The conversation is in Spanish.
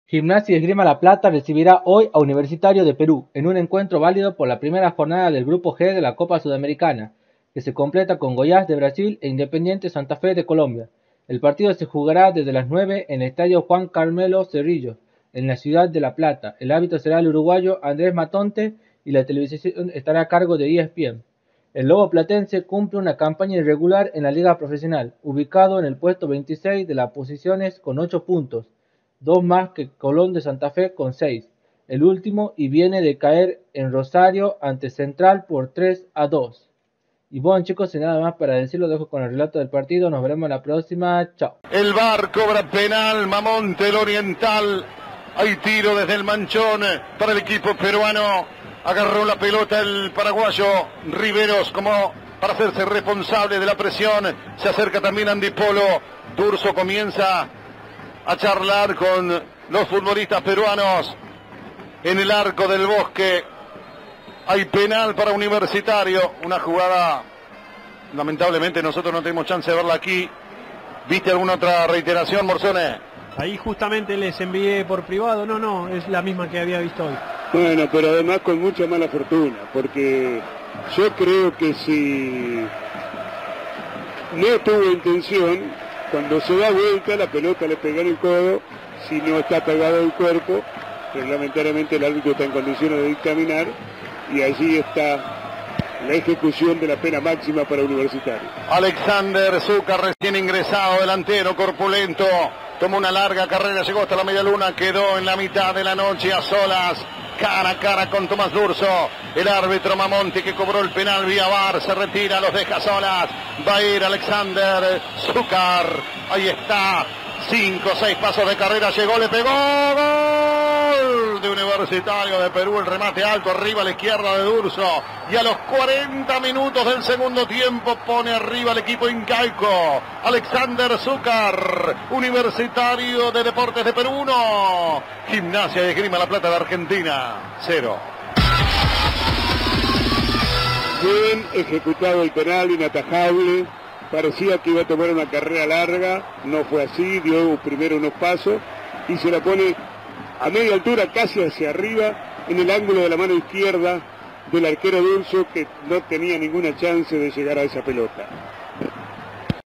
Gimnasia y Esgrima La Plata recibirá hoy a Universitario de Perú, en un encuentro válido por la primera jornada del Grupo G de la Copa Sudamericana, que se completa con Goiás de Brasil e Independiente Santa Fe de Colombia. El partido se jugará desde las 9 en el Estadio Juan Carmelo Cerrillo, en la ciudad de La Plata. El árbitro será el uruguayo Andrés Matonte y la televisión estará a cargo de ESPN. El Lobo Platense cumple una campaña irregular en la liga profesional, ubicado en el puesto 26 de las posiciones con 8 puntos, dos más que Colón de Santa Fe con 6, el último, y viene de caer en Rosario ante Central por 3-2. Y bueno, chicos, sin nada más para decirlo, dejo con el relato del partido. Nos veremos la próxima. Chao. El VAR cobra penal, Mamonte, el Oriental. Hay tiro desde el manchón para el equipo peruano. Agarró la pelota el paraguayo Riveros como para hacerse responsable de la presión. Se acerca también Andy Polo. Durso comienza a charlar con los futbolistas peruanos en el arco del Bosque. Hay penal para Universitario, una jugada, lamentablemente nosotros no tenemos chance de verla aquí. ¿Viste alguna otra reiteración, Morzone? Ahí justamente les envié por privado, no, es la misma que había visto hoy. Bueno, pero además con mucha mala fortuna, porque yo creo que si no tuvo intención, cuando se da vuelta la pelota le pega en el codo, si no está pegado al cuerpo, reglamentariamente el árbitro está en condiciones de dictaminar, y allí está la ejecución de la pena máxima para Universitario. Alexander Zúcar, recién ingresado, delantero, corpulento, tomó una larga carrera, llegó hasta la media luna, quedó en la mitad de la noche a solas, cara a cara con Tomás Durso. El árbitro Mamonte, que cobró el penal vía VAR, se retira, los deja solas. Va a ir Alexander Zúcar, ahí está, 5 o 6 pasos de carrera, llegó, le pegó, gol de Universitario de Perú, el remate alto arriba a la izquierda de Durso, y a los 40 minutos del segundo tiempo pone arriba el equipo incaico. Alexander Zúcar, Universitario de Deportes de Perú 1, Gimnasia y Esgrima La Plata de Argentina 0. Bien ejecutado el penal, inatajable. Parecía que iba a tomar una carrera larga, no fue así, dio primero unos pasos y se la pone a media altura, casi hacia arriba, en el ángulo de la mano izquierda del arquero Durso, que no tenía ninguna chance de llegar a esa pelota.